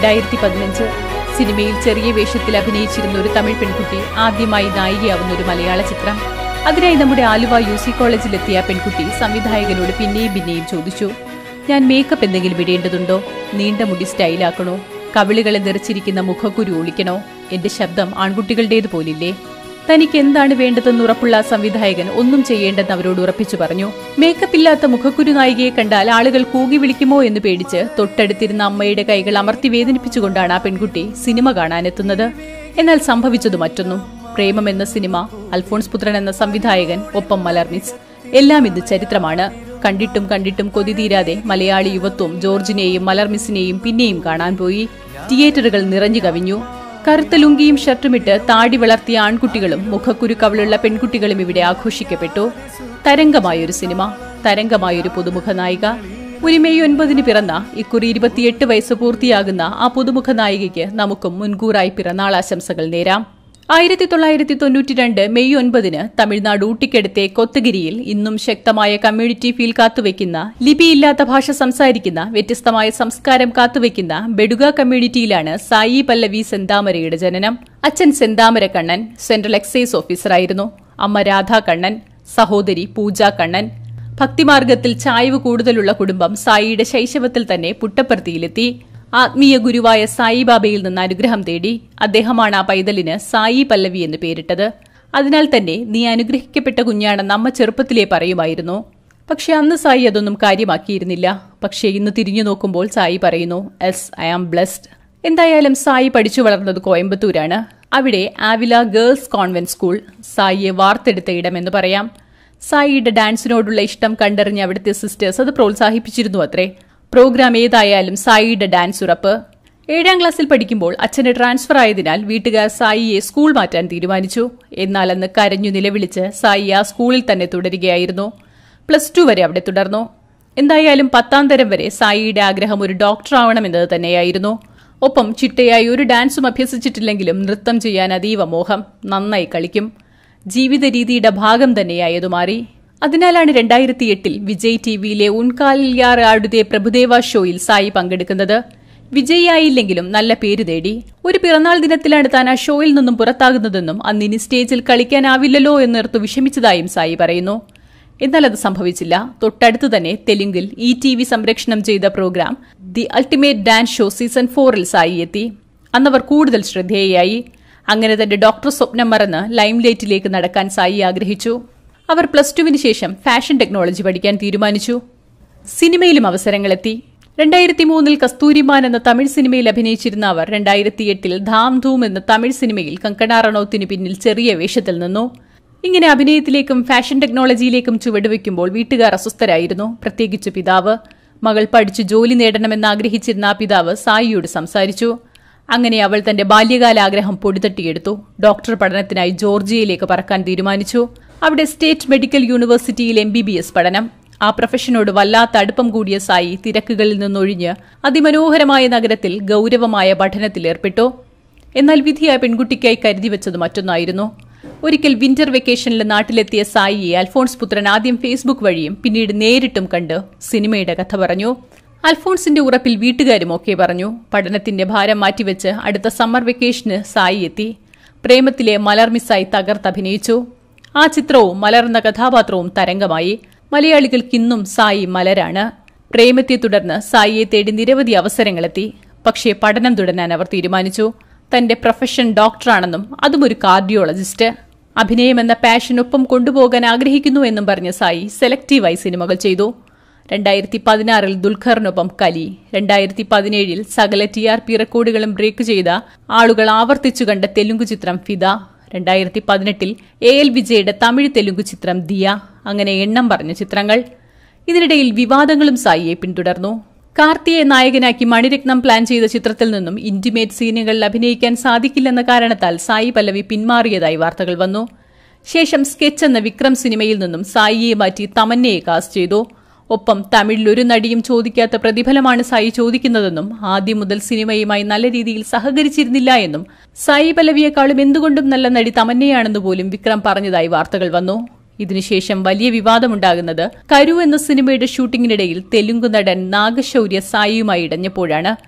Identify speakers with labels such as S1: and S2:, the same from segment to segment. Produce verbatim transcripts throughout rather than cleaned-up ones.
S1: രണ്ടായിരത്തി പതിനഞ്ച് സിനിമയിൽ ചെറിയ വേഷത്തിൽ അഭിനയിച്ചിരുന്ന ഒരു തമിഴ് പെൺകുട്ടി ആദ്യമായി നായികയാവുന്ന ഒരു മലയാള ചിത്രം. അതിനായി നമ്മുടെ ആലുവ യു സി കോളേജിലെത്തിയ പെൺകുട്ടി സംവിധായകനോട് പിന്നെയും പിന്നെയും ചോദിച്ചു, ഞാൻ മേക്കപ്പ് എന്തെങ്കിലും ഇടേണ്ടതുണ്ടോ? നീണ്ട മുടി സ്റ്റൈലാക്കണോ? കവിളുകളെ നിറച്ചിരിക്കുന്ന മുഖക്കുരു ഒളിക്കണോ? എന്റെ ശബ്ദം ആൺകുട്ടികളുടേതുപോലില്ലേ? തനിക്ക് എന്താണ് വേണ്ടതെന്ന് ഉറപ്പുള്ള സംവിധായകൻ ഒന്നും ചെയ്യേണ്ടെന്ന് അവരോട് ഉറപ്പിച്ചു പറഞ്ഞു. മേക്കപ്പ് ഇല്ലാത്ത മുഖക്കുരു നായികയെ കണ്ടാൽ ആളുകൾ കൂകി വിളിക്കുമോ എന്ന് പേടിച്ച് തൊട്ടടുത്തിരുന്ന അമ്മയുടെ കൈകൾ അമർത്തി വേദനിപ്പിച്ചുകൊണ്ടാണ് ആ പെൺകുട്ടി സിനിമ കാണാനെത്തുന്നത്. എന്നാൽ സംഭവിച്ചത് മറ്റൊന്നും. പ്രേമം എന്ന സിനിമ, അൽഫോൺസ് പുത്രൻ എന്ന സംവിധായകൻ, ഒപ്പം മലർമിസ്, എല്ലാം ഇത് ചരിത്രമാണ്. കണ്ടിട്ടും കണ്ടിട്ടും കൊതി തീരാതെ മലയാളി യുവത്വം ജോർജിനെയും മലർമിസിനെയും പിന്നെയും കാണാൻ പോയി. തിയേറ്ററുകൾ നിറഞ്ഞു കവിഞ്ഞു. കറുത്ത ലുങ്കിയും ഷർട്ടുമിട്ട് താടി വളർത്തിയ ആൺകുട്ടികളും മുഖക്കുരു കവിളുള്ള പെൺകുട്ടികളും ഇവിടെ ആഘോഷിക്കപ്പെട്ടു. തരംഗമായൊരു സിനിമ, തരംഗമായൊരു പുതുമുഖ നായിക. ഒരു മെയ് ഒൻപതിന് പിറന്ന ഇക്കുറി ഇരുപത്തിയെട്ട് വയസ്സ് പൂർത്തിയാകുന്ന ആ പുതുമുഖ നായികയ്ക്ക് നമുക്കും മുൻകൂറായി പിറന്നാൾ ആശംസകൾ നേരാം. ആയിരത്തി തൊള്ളായിരത്തി തൊണ്ണൂറ്റി രണ്ട് മെയ് ഒൻപതിന് തമിഴ്നാട് ഊട്ടിക്കടുത്തെ കൊത്തഗിരിയിൽ ഇന്നും ശക്തമായ കമ്മ്യൂണിറ്റി ഫീൽ കാത്തുവെക്കുന്ന, ലിപിയില്ലാത്ത ഭാഷ സംസാരിക്കുന്ന, വ്യത്യസ്തമായ സംസ്കാരം കാത്തുവെക്കുന്ന ബെഡുഗ കമ്മ്യൂണിറ്റിയിലാണ് സായി പല്ലവി സെന്താമരയുടെ ജനനം. അച്ഛൻ സെന്താമര കണ്ണൻ സെൻട്രൽ എക്സൈസ് ഓഫീസറായിരുന്നു. അമ്മ രാധാ കണ്ണൻ, സഹോദരി പൂജ കണ്ണൻ. ഭക്തിമാർഗത്തിൽ ചായ്വ് കൂടുതലുള്ള കുടുംബം സായിയുടെ ശൈശവത്തിൽ തന്നെ പുട്ടപ്പർത്തിയിലെത്തി. ആത്മീയ ഗുരുവായ സായിബാബയിൽ നിന്ന് അനുഗ്രഹം തേടി. അദ്ദേഹമാണ് ആ പൈതലിന് സായി പല്ലവി എന്ന് പേരിട്ടത്. അതിനാൽ തന്നെ നീ അനുഗ്രഹിക്കപ്പെട്ട കുഞ്ഞാണെന്ന് അമ്മ ചെറുപ്പത്തിലേ പറയുമായിരുന്നു. പക്ഷെ അന്ന് സായി അതൊന്നും കാര്യമാക്കിയിരുന്നില്ല. പക്ഷേ ഇന്ന് തിരിഞ്ഞു നോക്കുമ്പോൾ സായി പറയുന്നു, എസ് ഐ ആം ബ്ലെസ്ഡ്. എന്തായാലും സായി പഠിച്ചു വളർന്നത് കോയമ്പത്തൂരാണ്. അവിടെ ആവില ഗേൾസ് കോൺവെന്റ് സ്കൂൾ സായിയെ വാർത്തെടുത്ത ഇടമെന്ന് പറയാം. സായിയുടെ ഡാൻസിനോടുള്ള ഇഷ്ടം കണ്ടറിഞ്ഞ അവിടുത്തെ സിസ്റ്റേഴ്സ് അത് പ്രോത്സാഹിപ്പിച്ചിരുന്നു അത്രേ. പ്രോഗ്രാം ഏതായാലും സായിയുടെ ഡാൻസ് ഉറപ്പ്. ഏഴാം ക്ലാസ്സിൽ പഠിക്കുമ്പോൾ അച്ഛന് ട്രാൻസ്ഫർ ആയതിനാൽ വീട്ടുകാർ സായിയെ സ്കൂൾ മാറ്റാൻ തീരുമാനിച്ചു. എന്നാൽ അന്ന് കരഞ്ഞു നിലവിളിച്ച് സായി ആ സ്കൂളിൽ തന്നെ തുടരുകയായിരുന്നു. പ്ലസ് ടു വരെ അവിടെ തുടർന്നു. എന്തായാലും പത്താം തരം വരെ സായിയുടെ ആഗ്രഹം ഒരു ഡോക്ടർ ആവണമെന്നത് തന്നെയായിരുന്നു. ഒപ്പം ചിട്ടയായി ഒരു ഡാൻസും അഭ്യസിച്ചിട്ടില്ലെങ്കിലും നൃത്തം ചെയ്യാൻ അതീവ മോഹം. നന്നായി കളിക്കും. ജീവിത രീതിയുടെ ഭാഗം തന്നെയായതു മാറി. അതിനാലാണ് രണ്ടായിരത്തി എട്ടിൽ വിജയ് ടിവിയിലെ ഉൻകാലിൽ യാർ ആടുതെ പ്രഭുദേവ ഷോയിൽ സായി പങ്കെടുക്കുന്നത്. വിജയിയായില്ലെങ്കിലും നല്ല പേര് നേടി. ഒരു പിറന്നാൾ ദിനത്തിലാണ് താൻ ആ ഷോയിൽ നിന്നും പുറത്താകുന്നതെന്നും അന്നിനി സ്റ്റേജിൽ കളിക്കാനാവില്ലല്ലോ എന്നോർത്തു വിഷമിച്ചതായും സായി പറയുന്നു. എന്നാൽ അത് സംഭവിച്ചില്ല. തൊട്ടടുത്ത് തന്നെ തെലുങ്കിൽ ഇ ടി വി സംപ്രേഷണം ചെയ്ത programme the ultimate dance show season ഫോറിൽ സായി എത്തി. അന്നവർ കൂടുതൽ ശ്രദ്ധേയയായി. അങ്ങനെ തന്റെ ഡോക്ടർ സ്വപ്നം മറന്ന് ലൈംലൈറ്റിലേക്ക് നടക്കാൻ സായി ആഗ്രഹിച്ചു. അവർ പ്ലസ് ടുവിന് ശേഷം ഫാഷൻ ടെക്നോളജി പഠിക്കാൻ തീരുമാനിച്ചു. സിനിമയിലും അവസരങ്ങളെത്തി. രണ്ടായിരത്തി മൂന്നിൽ കസ്തൂരിമാൻ എന്ന തമിഴ് സിനിമയിൽ അഭിനയിച്ചിരുന്ന അവർ രണ്ടായിരത്തി എട്ടിൽ ധാം ധൂം എന്ന തമിഴ് സിനിമയിൽ കങ്കണ റണൌത്തിന് പിന്നിൽ ചെറിയ വേഷത്തിൽ നിന്നു. ഇങ്ങനെ അഭിനയത്തിലേക്കും ഫാഷൻ ടെക്നോളജിയിലേക്കും ചുവടുവെക്കുമ്പോൾ വീട്ടുകാർ അസ്വസ്ഥരായിരുന്നു, പ്രത്യേകിച്ച് പിതാവ്. മകൾ പഠിച്ചു ജോലി നേടണമെന്ന് ആഗ്രഹിച്ചിരുന്ന ആ പിതാവ് സായിയോട് സംസാരിച്ചു. അങ്ങനെ അവൾ തന്റെ ബാല്യകാലാഗ്രഹം പൊടിതട്ടിയെടുത്തു. ഡോക്ടർ പഠനത്തിനായി ജോർജിയയിലേക്ക് പറക്കാൻ തീരുമാനിച്ചു. അവിടെ സ്റ്റേറ്റ് മെഡിക്കൽ യൂണിവേഴ്സിറ്റിയിൽ എം ബി ബി എസ് പഠനം. ആ പ്രൊഫഷനോട് വല്ലാത്ത അടുപ്പം കൂടിയ സായി തിരക്കുകളിൽ നിന്നൊഴിഞ്ഞ് അതിമനോഹരമായ നഗരത്തിൽ ഗൌരവമായ പഠനത്തിലേർപ്പെട്ടു. എന്നാൽ വിധിയായ പെൺകുട്ടിക്കായി കരുതിവെച്ചത് മറ്റൊന്നായിരുന്നു. ഒരിക്കൽ വിന്റർ വെക്കേഷനിൽ നാട്ടിലെത്തിയ സായിയെ അൽഫോൺസ് പുത്രൻ ആദ്യം ഫേസ്ബുക്ക് വഴിയും പിന്നീട് നേരിട്ടും കണ്ട് സിനിമയുടെ കഥ പറഞ്ഞു. അൽഫോൺസിന്റെ ഉറപ്പിൽ വീട്ടുകാരും ഒക്കെ പറഞ്ഞു. പഠനത്തിന്റെ ഭാരം മാറ്റിവെച്ച് അടുത്ത സമ്മർ വെക്കേഷന് സായി എത്തി. പ്രേമത്തിലെ മലർമിസായി തകർത്തഭിനയിച്ചു. ആ ചിത്രവും മലർന്ന കഥാപാത്രവും തരംഗമായി. മലയാളികൾക്കിന്നും സായി മലരാണ്. പ്രേമത്തെ തുടർന്ന് സായിയെ തേടി നിരവധി അവസരങ്ങളെത്തി. പക്ഷേ പഠനം തുടരാൻ അവർ തീരുമാനിച്ചു. തന്റെ പ്രൊഫഷൻ ഡോക്ടറാണെന്നും അതും ഒരു കാർഡിയോളജിസ്റ്റ്. അഭിനയമെന്ന പാഷനൊപ്പം കൊണ്ടുപോകാൻ ആഗ്രഹിക്കുന്നു എന്നും പറഞ്ഞ സായി സെലക്റ്റീവായി സിനിമകൾ ചെയ്തു. രണ്ടായിരത്തി പതിനാറിൽ ദുൽഖറിനൊപ്പം കലി, രണ്ടായിരത്തി പതിനേഴിൽ സകല ടി ആർ പി റെക്കോർഡുകളും ബ്രേക്ക് ചെയ്ത ആളുകൾ ആവർത്തിച്ചു കണ്ട തെലുങ്ക് ചിത്രം ഫിദ, രണ്ടായിരത്തി പതിനെട്ടിൽ എ എൽ വിജയുടെ തമിഴ് തെലുങ്ക് ചിത്രം ദിയ, അങ്ങനെ എണ്ണം പറഞ്ഞ ചിത്രങ്ങൾ. ഇതിനിടയിൽ വിവാദങ്ങളും സായിയെ പിന്തുടർന്നു. കാർത്തിയെ നായകനാക്കി മണിരത്നം പ്ലാൻ ചെയ്ത ചിത്രത്തിൽ നിന്നും ഇന്റിമേറ്റ് സീനുകളിൽ അഭിനയിക്കാൻ സാധിക്കില്ലെന്ന കാരണത്താൽ സായി പല്ലവി പിന്മാറിയതായി വാർത്തകൾ വന്നു. ശേഷം സ്കെച്ച് എന്ന വിക്രം സിനിമയിൽ നിന്നും സായിയെ മാറ്റി തമന്നയെ കാസ്റ്റ് ചെയ്തു. ഒപ്പം തമിഴിൽ ഒരു നടിയും ചോദിക്കാത്ത പ്രതിഫലമാണ് സായി ചോദിക്കുന്നതെന്നും ആദ്യം മുതൽ സിനിമയുമായി നല്ല രീതിയിൽ സഹകരിച്ചിരുന്നില്ല എന്നും സായി പല്ലവിയെക്കാളും എന്തുകൊണ്ടും നല്ല നടി തമന്നയാണെന്ന് പോലും വിക്രം പറഞ്ഞതായി വാർത്തകൾ വന്നു. ഇതിനുശേഷം വലിയ വിവാദമുണ്ടാകുന്നത് കരു എന്ന സിനിമയുടെ ഷൂട്ടിംഗിനിടയിൽ തെലുങ്ക് നടൻ നാഗശൌര്യ സായിയുമായി ഇടഞ്ഞപ്പോഴാണ്.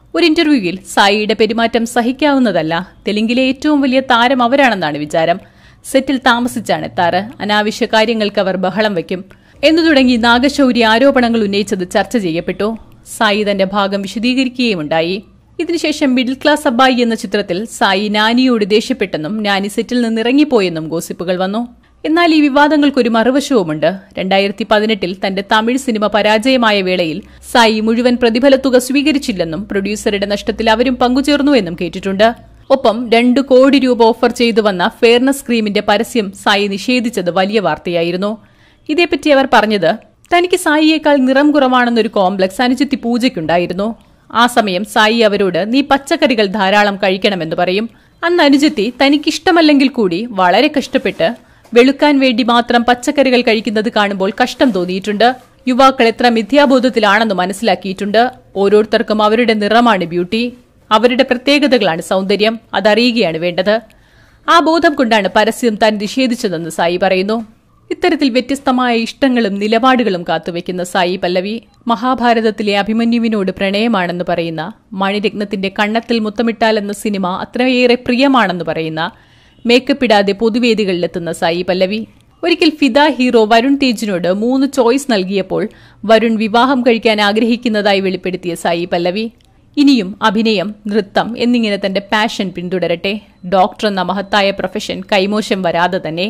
S1: ഒരു ഇന്റർവ്യൂവിൽ സായിയുടെ പെരുമാറ്റം സഹിക്കാവുന്നതല്ല, തെലുങ്കിലെ ഏറ്റവും വലിയ താരം അവരാണെന്നാണ് വിചാരം, സെറ്റിൽ താമസിച്ചാണ് എത്താറ്, അനാവശ്യ കാര്യങ്ങൾക്ക് അവർ ബഹളം വയ്ക്കും എന്നു തുടങ്ങി നാഗശൌര്യ ആരോപണങ്ങൾ ഉന്നയിച്ചത് ചർച്ച ചെയ്യപ്പെട്ടു. സായി തന്റെ ഭാഗം വിശദീകരിക്കുകയുമുണ്ടായി. ഇതിനുശേഷം മിഡിൽ ക്ലാസ് അബ്ബായി എന്ന ചിത്രത്തിൽ സായി നാനിയോട് ദേഷ്യപ്പെട്ടെന്നും നാനി സെറ്റിൽ നിന്നിറങ്ങിപ്പോയെന്നും ഗോസിപ്പുകൾ വന്നു. എന്നാൽ ഈ വിവാദങ്ങൾക്കൊരു മറുവശവുമുണ്ട്. രണ്ടായിരത്തി പതിനെട്ടിൽ തന്റെ തമിഴ് സിനിമ പരാജയമായ വേളയിൽ സായി മുഴുവൻ പ്രതിഫലത്തുക സ്വീകരിച്ചില്ലെന്നും പ്രൊഡ്യൂസറുടെ നഷ്ടത്തിൽ അവരും പങ്കുചേർന്നു എന്നും കേട്ടിട്ടുണ്ട്. ഒപ്പം രണ്ടു കോടി രൂപ ഓഫർ ചെയ്തു വന്ന ഫെയർനെസ് ക്രീമിന്റെ പരസ്യം സായി നിഷേധിച്ചത് വലിയ വാർത്തയായിരുന്നു. ഇതേപ്പറ്റി അവർ പറഞ്ഞത്, തനിക്ക് സായിയേക്കാൾ നിറം കുറവാണെന്നൊരു കോംപ്ലക്സ് അനുജത്തി പൂജയ്ക്കുണ്ടായിരുന്നു. ആ സമയം സായി അവരോട് നീ പച്ചക്കറികൾ ധാരാളം കഴിക്കണമെന്ന് പറയും. അന്ന് അനുജത്തി തനിക്കിഷ്ടമല്ലെങ്കിൽ കൂടി വളരെ കഷ്ടപ്പെട്ട് വെളുക്കാൻ വേണ്ടി മാത്രം പച്ചക്കറികൾ കഴിക്കുന്നത് കാണുമ്പോൾ കഷ്ടം തോന്നിയിട്ടുണ്ട്. യുവാക്കൾ എത്ര മിഥ്യാബോധത്തിലാണെന്ന് മനസ്സിലാക്കിയിട്ടുണ്ട്. ഓരോരുത്തർക്കും അവരുടെ നിറമാണ് ബ്യൂട്ടി, അവരുടെ പ്രത്യേകതകളാണ് സൗന്ദര്യം, അതറിയുകയാണ് വേണ്ടത്. ആ ബോധം കൊണ്ടാണ് പരസ്യം താൻ നിഷേധിച്ചതെന്ന് സായി പറയുന്നു. ഇത്തരത്തിൽ വ്യത്യസ്തമായ ഇഷ്ടങ്ങളും നിലപാടുകളും കാത്തുവെക്കുന്ന സായി പല്ലവി മഹാഭാരതത്തിലെ അഭിമന്യുവിനോട് പ്രണയമാണെന്ന് പറയുന്ന, മണിരത്നത്തിന്റെ കണ്ണത്തിൽ മുത്തമിട്ടാൽ എന്ന സിനിമ അത്രയേറെ പ്രിയമാണെന്ന് പറയുന്ന, മേക്കപ്പ് ഇടാതെ പൊതുവേദികളിലെത്തുന്ന സായി പല്ലവി. ഒരിക്കൽ ഫിദ ഹീറോ വരുൺ തേജിനോട് മൂന്ന് ചോയ്സ് നൽകിയപ്പോൾ വരുൺ വിവാഹം കഴിക്കാൻ ആഗ്രഹിക്കുന്നതായി വെളിപ്പെടുത്തിയ സായി പല്ലവി ഇനിയും അഭിനയം, നൃത്തം എന്നിങ്ങനെ തന്റെ പാഷൻ പിന്തുടരട്ടെ. ഡോക്ടർ എന്ന മഹത്തായ പ്രൊഫഷൻ കൈമോശം വരാതെ തന്നെ.